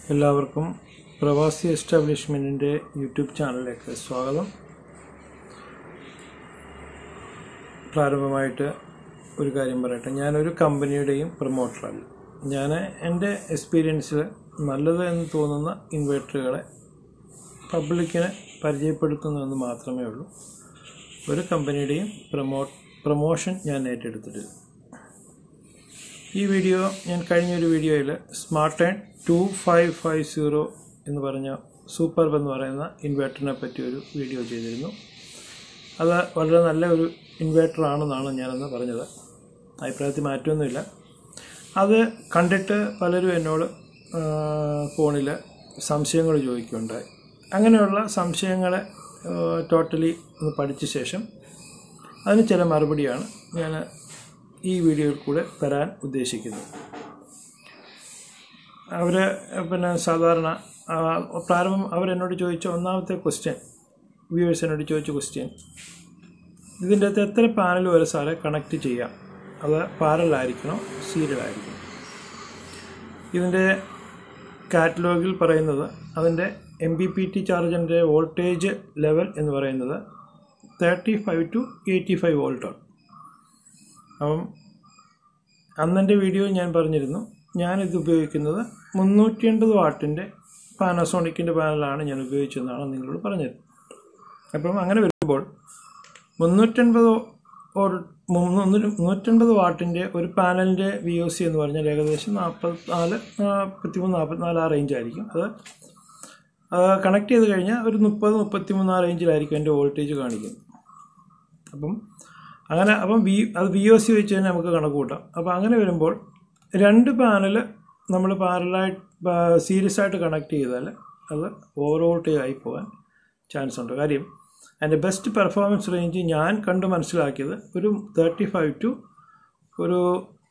എല്ലാവർക്കും പ്രവാസി എസ്റ്റാബ്ലിഷ്മെൻറ്റിൻ്റെ യൂട്യൂബ് ചാനലിലേക്ക് സ്വാഗതം. പ്രാരംഭമായിട്ട് ഒരു കാര്യം പറയട്ടെ. ഞാനൊരു കമ്പനിയുടെയും പ്രൊമോട്ടറല്ല. ഞാൻ എൻ്റെ എക്സ്പീരിയൻസിൽ നല്ലത് എന്ന് തോന്നുന്ന ഇൻവെർട്ടറുകളെ പബ്ലിക്കിനെ പരിചയപ്പെടുത്തുന്നതെന്ന് മാത്രമേ ഉള്ളൂ. ഒരു കമ്പനിയുടെയും പ്രൊമോഷൻ ഞാൻ ഏറ്റെടുത്തിട്ടില്ല. ഈ വീഡിയോ ഞാൻ കഴിഞ്ഞൊരു വീഡിയോയിൽ സ്മാർട്ടേൺ 2550 എന്ന് പറഞ്ഞ സൂപ്പർബ് എന്ന് പറയുന്ന ഇൻവെർട്ടറിനെ പറ്റി ഒരു വീഡിയോ ചെയ്തിരുന്നു. അത് വളരെ നല്ല ഒരു ഇൻവെർട്ടറാണെന്നാണ് ഞാനന്ന് പറഞ്ഞത്. അഭിപ്രായത്തിൽ മാറ്റമൊന്നുമില്ല. അത് കണ്ടിട്ട് പലരും എന്നോട് ഫോണിൽ സംശയങ്ങൾ ചോദിക്കുകയുണ്ടായി. അങ്ങനെയുള്ള സംശയങ്ങളെ ടോട്ടലി ഒന്ന് പഠിച്ച ശേഷം അതിന് ചില മറുപടിയാണ് ഞാൻ ഈ വീഡിയോയിൽ കൂടെ തരാൻ ഉദ്ദേശിക്കുന്നത്. സാധാരണ പ്രാരംഭം അവരെന്നോട് ചോദിച്ച ഒന്നാമത്തെ ക്വസ്റ്റ്യൻ, വ്യൂവേഴ്സ് എന്നോട് ചോദിച്ച ക്വസ്റ്റ്യൻ, ഇതിൻ്റെ അകത്ത് എത്ര പാനൽ വരെ സാറെ കണക്ട് ചെയ്യാം? അത് പാരലായിരിക്കണോ സീരിയലായിരിക്കണോ? ഇതിൻ്റെ കാറ്റലോഗിൽ പറയുന്നത് അതിൻ്റെ MPPT ചാർജറിൻ്റെ വോൾട്ടേജ് ലെവൽ എന്ന് പറയുന്നത് 35 to 85 വോൾട്ടാണ്. അപ്പം അന്നെൻ്റെ വീഡിയോയിൽ ഞാൻ പറഞ്ഞിരുന്നു, ഞാനിത് ഉപയോഗിക്കുന്നത് 380 വാട്ടിൻ്റെ പാനസോണിക്കിൻ്റെ പാനലാണ് ഞാൻ ഉപയോഗിച്ചതെന്നാണ് നിങ്ങളോട് പറഞ്ഞത്. അപ്പം അങ്ങനെ വരുമ്പോൾ 380 വാട്ടിൻ്റെ ഒരു പാനലിൻ്റെ VOC എന്ന് പറഞ്ഞാൽ ഏകദേശം 43-44 ആ റേഞ്ചായിരിക്കും. അത് കണക്ട് ചെയ്ത് കഴിഞ്ഞാൽ ഒരു 30-33 ആ റേഞ്ചിലായിരിക്കും എൻ്റെ വോൾട്ടേജ് കാണിക്കുന്നത്. അപ്പം അത് VOC വെച്ച് തന്നെ നമുക്ക് കണക്ക് കൂട്ടാം. അപ്പോൾ അങ്ങനെ വരുമ്പോൾ രണ്ട് പാനൽ നമ്മൾ സീരീസ് ആയിട്ട് കണക്ട് ചെയ്താൽ അത് ഓവർ വോൾട്ടേജ് ആയി പോകാൻ ചാൻസ് ഉണ്ട്. കാര്യം അതിൻ്റെ ബെസ്റ്റ് പെർഫോമൻസ് റേഞ്ച് ഞാൻ കണ്ട് മനസ്സിലാക്കിയത് ഒരു 35 to ഒരു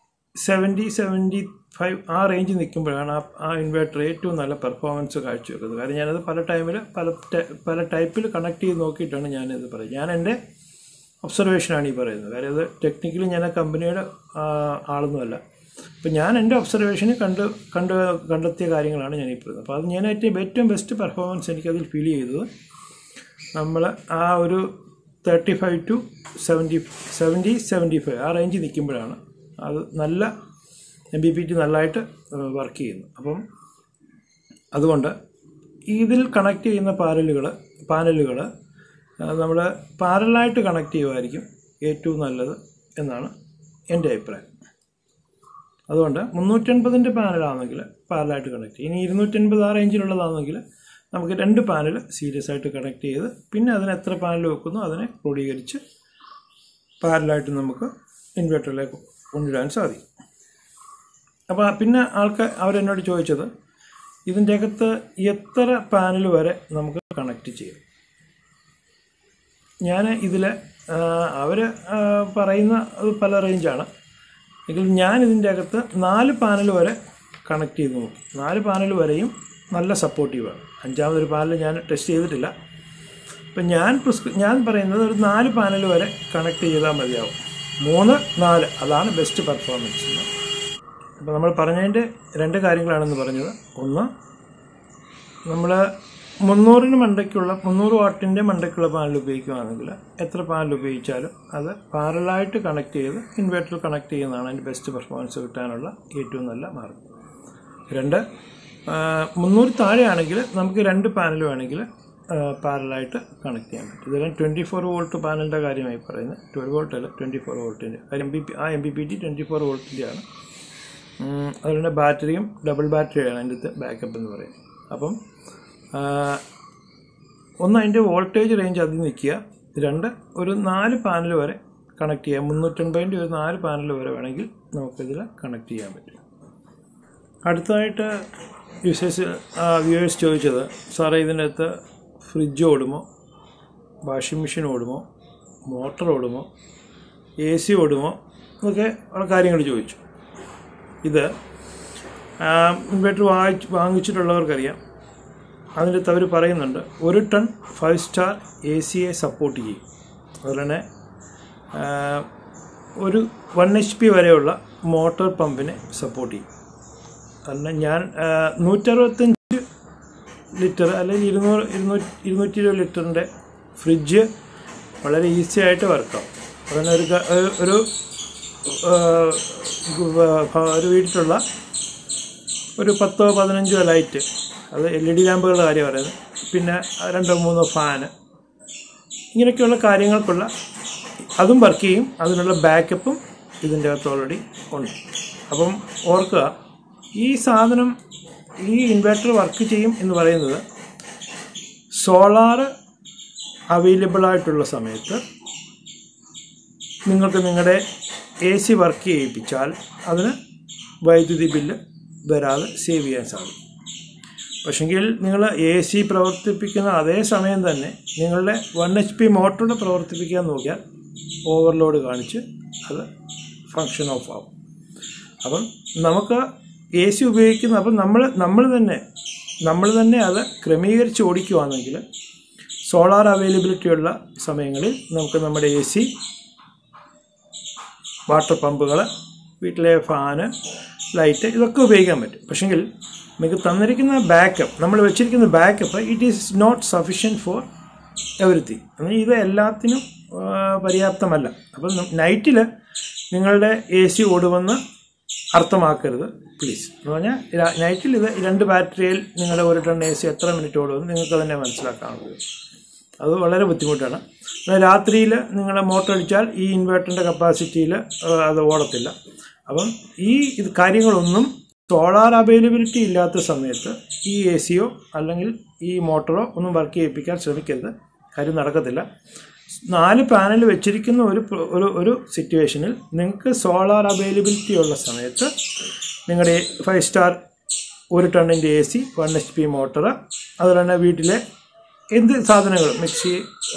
70-75 ആ റേഞ്ച് നിൽക്കുമ്പോഴാണ് ആ ഇൻവെർട്ടർ ഏറ്റവും നല്ല പെർഫോമൻസ് കാഴ്ചവെക്കുന്നത്. കാര്യം ഞാനത് പല ടൈപ്പിൽ കണക്ട് ചെയ്ത് നോക്കിയിട്ടാണ് ഞാനിത് പറയുന്നത്. ഞാൻ എൻ്റെ ഒബ്സർവേഷനാണ് ഈ പറയുന്നത്. കാര്യം അത് ടെക്നിക്കലി ഞാൻ ആ കമ്പനിയുടെ ആളൊന്നുമല്ല. അപ്പം ഞാൻ എൻ്റെ ഒബ്സർവേഷന് കണ്ടെത്തിയ കാര്യങ്ങളാണ് ഞാനീ പറയുന്നത്. അപ്പോൾ അത് ഞാൻ ഏറ്റവും ബെസ്റ്റ് പെർഫോമൻസ് എനിക്കതിൽ ഫീൽ ചെയ്തത് നമ്മൾ ആ ഒരു 35 to 70-75 ആ റേഞ്ച് നിൽക്കുമ്പോഴാണ് അത് നല്ല MPPT നല്ലതായിട്ട് വർക്ക് ചെയ്യുന്നത്. അപ്പം അതുകൊണ്ട് ഇതിൽ കണക്ട് ചെയ്യുന്ന പാനലുകൾ നമ്മൾ പാരലായിട്ട് കണക്ട് ചെയ്യുമായിരിക്കും ഏറ്റവും നല്ലത് എന്നാണ് എൻ്റെ അഭിപ്രായം. അതുകൊണ്ട് 380ൻ്റെ പാനലാണെങ്കിൽ പാരലായിട്ട് കണക്ട് ചെയ്യും. ഇനി 280 ആ റേഞ്ചിലുള്ളതാണെങ്കിൽ നമുക്ക് രണ്ട് പാനൽ സീരീസ് ആയിട്ട് കണക്ട് ചെയ്ത് പിന്നെ അതിന് എത്ര പാനൽ വെക്കുന്നു അതിനെ ക്രോഡീകരിച്ച് പാരലായിട്ട് നമുക്ക് ഇൻവെർട്ടറിലേക്ക് കൊണ്ടുവരാൻ സാധിക്കും. അപ്പോൾ പിന്നെ അവരെന്നോട് ചോദിച്ചത്, ഇതിൻ്റെ അകത്ത് എത്ര പാനൽ വരെ നമുക്ക് കണക്ട് ചെയ്യാം? ഞാൻ ഇതിൽ അവർ പറയുന്ന അത് പല റേഞ്ചാണ് എങ്കിലും ഞാൻ ഇതിൻ്റെ അകത്ത് 4 പാനൽ വരെ കണക്ട് ചെയ്ത് നോക്കി. 4 പാനൽ വരെയും നല്ല സപ്പോർട്ടീവാണ്. 5ാമതൊരു പാനൽ ഞാൻ ടെസ്റ്റ് ചെയ്തിട്ടില്ല. അപ്പം ഞാൻ പറയുന്നത് ഒരു 4 പാനൽ വരെ കണക്ട് ചെയ്താൽ മതിയാവും. 3-4 അതാണ് ബെസ്റ്റ് പെർഫോമൻസ്. അപ്പോൾ നമ്മൾ പറഞ്ഞതിൻ്റെ 2 കാര്യങ്ങളാണെന്ന് പറഞ്ഞത്. ഒന്ന്, നമ്മൾ 300 വാട്ടിൻ്റെ മണ്ടയ്ക്കുള്ള പാനൽ ഉപയോഗിക്കുകയാണെങ്കിൽ എത്ര പാനൽ ഉപയോഗിച്ചാലും അത് പാരലായിട്ട് കണക്ട് ചെയ്ത് ഇൻവെർട്ടറിൽ കണക്ട് ചെയ്യുന്നതാണ് അതിൻ്റെ ബെസ്റ്റ് പെർഫോമൻസ് കിട്ടാനുള്ള ഏറ്റവും നല്ല മാർഗം. 2, 300 താഴെയാണെങ്കിൽ നമുക്ക് 2 പാനൽ വേണമെങ്കിൽ പാരലായിട്ട് കണക്ട് ചെയ്യാൻ പറ്റും. ഇതെല്ലാം 24 വോൾട്ട് പാനലിൻ്റെ കാര്യമായി പറയുന്നത്. 12 വോൾട്ട് അല്ല, 24 വോൾട്ടിൻ്റെ. MPPT 24 വോൾട്ടിൻ്റെയാണ്. അതുപോലെ ബാറ്ററിയും ഡബിൾ ബാറ്ററിയാണ് അതിൻ്റെ അകത്ത് ബാക്കപ്പ് എന്ന് പറയുന്നത്. അപ്പം ഒന്ന്, അതിൻ്റെ വോൾട്ടേജ് റേഞ്ച് അതിൽ നിൽക്കുക. 2, ഒരു 4 പാനൽ വരെ കണക്ട് ചെയ്യാം. 380ൻ്റെ ഒരു 4 പാനൽ വരെ വേണമെങ്കിൽ നമുക്കിതിൽ കണക്ട് ചെയ്യാൻ പറ്റും. അടുത്തതായിട്ട് വ്യൂവേഴ്സ് ചോദിച്ചത്, സാറേ ഇതിൻ്റെ അകത്ത് ഫ്രിഡ്ജ് ഓടുമോ, വാഷിംഗ് മെഷീൻ ഓടുമോ, മോട്ടർ ഓടുമോ, AC ഓടുമോ എന്നൊക്കെ ഉള്ള കാര്യങ്ങൾ ചോദിച്ചു. ഇത് ഇൻവെർട്ടർ വാങ്ങിച്ചിട്ടുള്ളവർക്കറിയാം. അതിൻ്റെ അകത്ത് അവർ പറയുന്നുണ്ട് 1 ടൺ 5 സ്റ്റാർ ACയെ സപ്പോർട്ട് ചെയ്യും. അതുപോലെ തന്നെ ഒരു 1 HP വരെയുള്ള മോട്ടോർ പമ്പിനെ സപ്പോർട്ട് ചെയ്യും. കാരണം ഞാൻ 165 ലിറ്റർ അല്ലെങ്കിൽ 220 ലിറ്ററിൻ്റെ ഫ്രിഡ്ജ് വളരെ ഈസി ആയിട്ട് വർക്കാവും. അതിന് ഒരു വീട്ടിലുള്ള ഒരു 10-15 ലൈറ്റ്, അത് LED ലാമ്പുകളുടെ കാര്യം പറയുന്നത്, പിന്നെ 2-3 ഫാന്, ഇങ്ങനെയൊക്കെയുള്ള കാര്യങ്ങൾക്കുള്ള അതും വർക്ക് ചെയ്യും. അതിനുള്ള ബാക്കപ്പും ഇതിൻ്റെ അകത്ത് ഓൾറെഡി ഉണ്ട്. അപ്പം ഓർക്കുക, ഈ സാധനം, ഈ ഇൻവെർട്ടർ വർക്ക് ചെയ്യും എന്ന് പറയുന്നത് സോളാർ അവൈലബിൾ ആയിട്ടുള്ള സമയത്ത് നിങ്ങൾക്ക് നിങ്ങളുടെ AC വർക്ക് ചെയ്യിപ്പിച്ചാൽ അതിന് വൈദ്യുതി ബില്ല് വരാതെ സേവ് ചെയ്യാൻ സാധിക്കും. പക്ഷെങ്കിൽ നിങ്ങൾ AC പ്രവർത്തിപ്പിക്കുന്ന അതേ സമയം തന്നെ നിങ്ങളുടെ 1 HP മോട്ടോർ പ്രവർത്തിപ്പിക്കാൻ നോക്കിയാൽ ഓവർലോഡ് കാണിച്ച് അത് ഫങ്ഷൻ ഓഫ് ആവും. അപ്പം നമുക്ക് AC ഉപയോഗിക്കുന്ന, അപ്പം നമ്മൾ തന്നെ അത് ക്രമീകരിച്ച് ഓടിക്കുകയാണെങ്കിൽ സോളാർ അവൈലബിലിറ്റി ഉള്ള സമയങ്ങളിൽ നമുക്ക് നമ്മുടെ AC, വാട്ടർ പമ്പുകൾ, വീട്ടിലെ ഫാന്, ലൈറ്റ്, ഇതൊക്കെ ഉപയോഗിക്കാൻ പറ്റും. പക്ഷെങ്കിൽ നിങ്ങൾക്ക് തന്നിരിക്കുന്ന ബാക്കപ്പ്, നമ്മൾ വെച്ചിരിക്കുന്ന backup, it is not sufficient for everything. ഇത് എല്ലാത്തിനും പര്യാപ്തമല്ല. അപ്പം നൈറ്റിൽ നിങ്ങളുടെ AC ഓടുമെന്ന് അർത്ഥമാക്കരുത് പ്ലീസ്. എന്ന് പറഞ്ഞാൽ നൈറ്റിൽ ഇത് 2 ബാറ്ററിയിൽ നിങ്ങളുടെ 1 ടൺ AC എത്ര മിനിറ്റ് ഓടുമെന്ന് നിങ്ങൾക്ക് തന്നെ മനസ്സിലാക്കാവുന്നത്. അത് വളരെ ബുദ്ധിമുട്ടാണ്. രാത്രിയിൽ നിങ്ങളുടെ മോട്ടർ അടിച്ചാൽ ഈ ഇൻവേർട്ടറിൻ്റെ കപ്പാസിറ്റിയിൽ അത് ഓടത്തില്ല. അപ്പം ഇത് കാര്യങ്ങളൊന്നും സോളാർ അവൈലബിലിറ്റി ഇല്ലാത്ത സമയത്ത് ഈ ACയോ അല്ലെങ്കിൽ ഈ മോട്ടറോ ഒന്നും വർക്ക് ചെയ്യിപ്പിക്കാൻ ശ്രമിക്കരുത്. കാര്യം നടക്കത്തില്ല. 4 പാനൽ വെച്ചിരിക്കുന്ന ഒരു സിറ്റുവേഷനിൽ നിങ്ങൾക്ക് സോളാർ അവൈലബിലിറ്റി ഉള്ള സമയത്ത് നിങ്ങളുടെ 5 സ്റ്റാർ 1 ടണ്ണിൻ്റെ AC, 1 HP മോട്ടർ, അതുപോലെ തന്നെ വീട്ടിലെ എന്ത് സാധനങ്ങൾ, മിക്സി,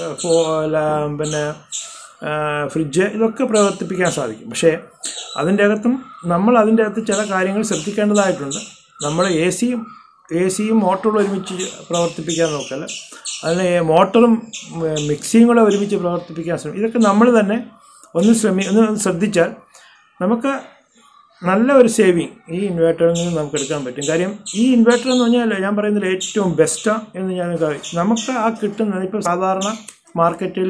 പിന്നെ ഫ്രിഡ്ജ്, ഇതൊക്കെ പ്രവർത്തിപ്പിക്കാൻ സാധിക്കും. പക്ഷേ അതിൻ്റെ അകത്ത് ചില കാര്യങ്ങൾ ശ്രദ്ധിക്കേണ്ടതായിട്ടുണ്ട്. നമ്മൾ AC-യും മോട്ടറും ഒരുമിച്ച് പ്രവർത്തിപ്പിക്കാൻ നോക്കല്ല, അതിന് മോട്ടറും മിക്സിയും കൂടെ ഒരുമിച്ച് പ്രവർത്തിപ്പിക്കാൻ ശ്രമിക്കും. ഇതൊക്കെ നമ്മൾ തന്നെ ഒന്ന് ശ്രദ്ധിച്ചാൽ നമുക്ക് നല്ല ഒരു സേവിങ് ഈ ഇൻവേർട്ടറിൽ നിന്ന് നമുക്ക് എടുക്കാൻ പറ്റും. കാര്യം ഈ ഇൻവേർട്ടർ എന്ന് പറഞ്ഞാൽ ഞാൻ പറയുന്നതിൽ ഏറ്റവും ബെസ്റ്റാണ് എന്ന് ഞാൻ നമുക്ക് ആ കിട്ടുന്നത്. ഇപ്പോൾ സാധാരണ മാർക്കറ്റിൽ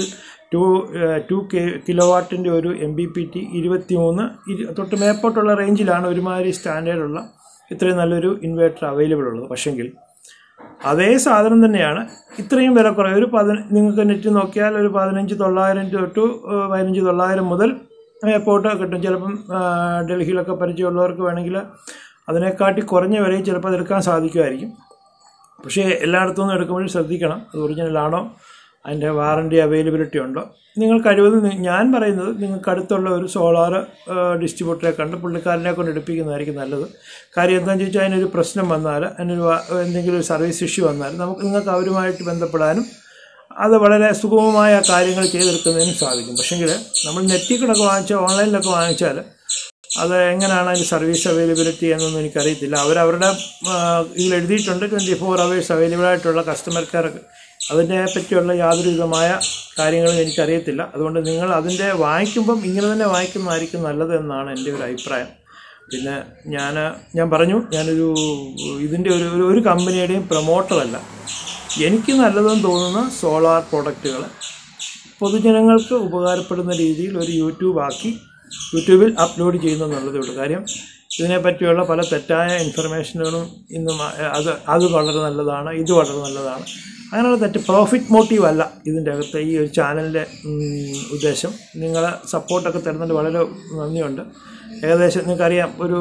2 കിലോവാട്ടിൻ്റെ ഒരു MPPT 23 തൊട്ട് മേപ്പോട്ടുള്ള റേഞ്ചിലാണ് ഒരുമാതിരി സ്റ്റാൻഡേർഡുള്ള ഇത്രയും നല്ലൊരു ഇൻവേർട്ടർ അവൈലബിൾ ഉള്ളത്. പക്ഷെങ്കിൽ അതേ സാധനം തന്നെയാണ് ഇത്രയും വില കുറവ്. നിങ്ങൾക്ക് നെറ്റ് നോക്കിയാൽ ഒരു 15,900 തൊട്ട് 15,900 മുതൽ മേപ്പോട്ട് കിട്ടും. ചിലപ്പം ഡൽഹിയിലൊക്കെ പരിചയമുള്ളവർക്ക് വേണമെങ്കിൽ അതിനെക്കാട്ടി കുറഞ്ഞ വിലയിൽ ചിലപ്പോൾ അതെടുക്കാൻ സാധിക്കുമായിരിക്കും. പക്ഷേ എല്ലായിടത്തു നിന്നും എടുക്കുമ്പോഴും ശ്രദ്ധിക്കണം, അത് ഒറിജിനലാണോ, അതിൻ്റെ വാറണ്ടി അവൈലബിലിറ്റി ഉണ്ടോ. നിങ്ങൾ കഴിവതും ഞാൻ പറയുന്നത് നിങ്ങൾക്ക് അടുത്തുള്ള ഒരു സോളാർ ഡിസ്ട്രിബ്യൂട്ടറെ കണ്ട് പുള്ളിക്കാരനെ കൊണ്ട് എടുപ്പിക്കുന്നതായിരിക്കും നല്ലത്. കാര്യം എന്താണെന്ന് ചോദിച്ചാൽ അതിനൊരു പ്രശ്നം വന്നാൽ, എന്തെങ്കിലും ഒരു സർവീസ് ഇഷ്യൂ വന്നാൽ നിങ്ങൾക്ക് അവരുമായിട്ട് ബന്ധപ്പെടാനും അത് വളരെ സുഗമമായ കാര്യങ്ങൾ ചെയ്തെടുക്കുന്നതിനും സാധിക്കും. പക്ഷെങ്കിൽ നമ്മൾ നെറ്റിൽ കൂടെ ഓൺലൈനിലൊക്കെ വാങ്ങിച്ചാൽ അത് എങ്ങനെയാണ് അതിൻ്റെ സർവീസ് അവൈലബിലിറ്റി എന്നൊന്നും എനിക്കറിയത്തില്ല. അവരവരുടെ ഇതിൽ എഴുതിയിട്ടുണ്ട് 24 hours അവൈലബിൾ ആയിട്ടുള്ള കസ്റ്റമർ കെയർ. അതിനെ പറ്റിയുള്ള യാതൊരു വിധമായ കാര്യങ്ങളും എനിക്കറിയത്തില്ല. അതുകൊണ്ട് നിങ്ങൾ അതിൻ്റെ വാങ്ങിക്കുമ്പം ഇങ്ങനെ തന്നെ വാങ്ങിക്കുന്നതായിരിക്കും നല്ലത് എന്നാണ് എൻ്റെ ഒരു അഭിപ്രായം. പിന്നെ ഞാൻ പറഞ്ഞു, ഇതിൻ്റെ ഒരു കമ്പനിയുടെയും പ്രൊമോട്ടറല്ല. എനിക്ക് നല്ലതെന്ന് തോന്നുന്ന സോളാർ പ്രോഡക്റ്റുകൾ പൊതുജനങ്ങൾക്ക് ഉപകാരപ്പെടുന്ന രീതിയിൽ ഒരു യൂട്യൂബിൽ അപ്ലോഡ് ചെയ്യുന്നത് നല്ലതേ ഉള്ളൂ. കാര്യം ഇതിനെപ്പറ്റിയുള്ള പല തെറ്റായ ഇൻഫർമേഷനുകളും ഇന്നും അത് വളരെ നല്ലതാണ്, ഇത് വളരെ നല്ലതാണ്, അങ്ങനെയുള്ള പ്രോഫിറ്റ് മോട്ടീവ് അല്ല ഇതിൻ്റെ അകത്ത് ഈ ഒരു ചാനലിൻ്റെ ഉദ്ദേശം. നിങ്ങളെ സപ്പോർട്ടൊക്കെ തരുന്നതിന് വളരെ നന്ദിയുണ്ട്. ഏകദേശം നിങ്ങൾക്കറിയാം, ഒരു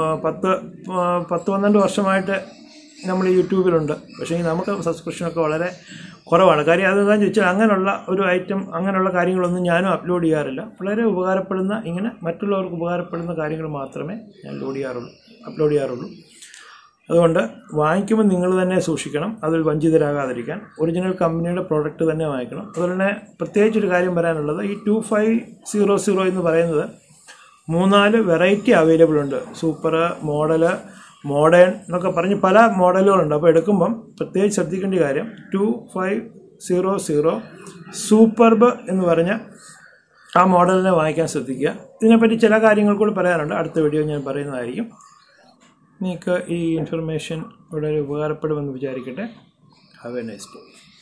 10-12 വർഷമായിട്ട് നമ്മൾ യൂട്യൂബിലുണ്ട്. പക്ഷേ നമുക്ക് സബ്സ്ക്രിപ്ഷനൊക്കെ വളരെ കുറവാണ്. കാര്യം അതെന്താണെന്ന് ചോദിച്ചാൽ അങ്ങനെയുള്ള കാര്യങ്ങളൊന്നും ഞാനും അപ്ലോഡ് ചെയ്യാറില്ല. വളരെ ഉപകാരപ്പെടുന്ന, ഇങ്ങനെ മറ്റുള്ളവർക്ക് ഉപകാരപ്പെടുന്ന കാര്യങ്ങൾ മാത്രമേ ഞാൻ അപ്ലോഡ് ചെയ്യാറുള്ളൂ. അതുകൊണ്ട് വാങ്ങിക്കുമ്പോൾ നിങ്ങൾ തന്നെ സൂക്ഷിക്കണം, അതിൽ വഞ്ചിതരാകാതിരിക്കാൻ. ഒറിജിനൽ കമ്പനിയുടെ പ്രോഡക്റ്റ് തന്നെ വാങ്ങിക്കണം. അതുപോലെ തന്നെ പ്രത്യേകിച്ചൊരു കാര്യം പറയാനുള്ളത്, ഈ 2500 എന്ന് പറയുന്നത് 3-4 വെറൈറ്റി അവൈലബിൾ ഉണ്ട്. സൂപ്പർ, മോഡേൺ എന്നൊക്കെ പറഞ്ഞ് പല മോഡലുകളുണ്ട്. അപ്പോൾ എടുക്കുമ്പം പ്രത്യേകിച്ച് ശ്രദ്ധിക്കേണ്ട കാര്യം 2500 സൂപ്പർബ് എന്ന് പറഞ്ഞ ആ മോഡലിനെ വാങ്ങിക്കാൻ ശ്രദ്ധിക്കുക. ഇതിനെപ്പറ്റി ചില കാര്യങ്ങൾ കൂടി പറയാനുണ്ട്, അടുത്ത വീഡിയോ ഞാൻ പറയുന്നതായിരിക്കും. നിങ്ങൾക്ക് ഈ ഇൻഫർമേഷൻ വളരെ ഉപകാരപ്പെടുമെന്ന് വിചാരിക്കട്ടെ. Have a nice day.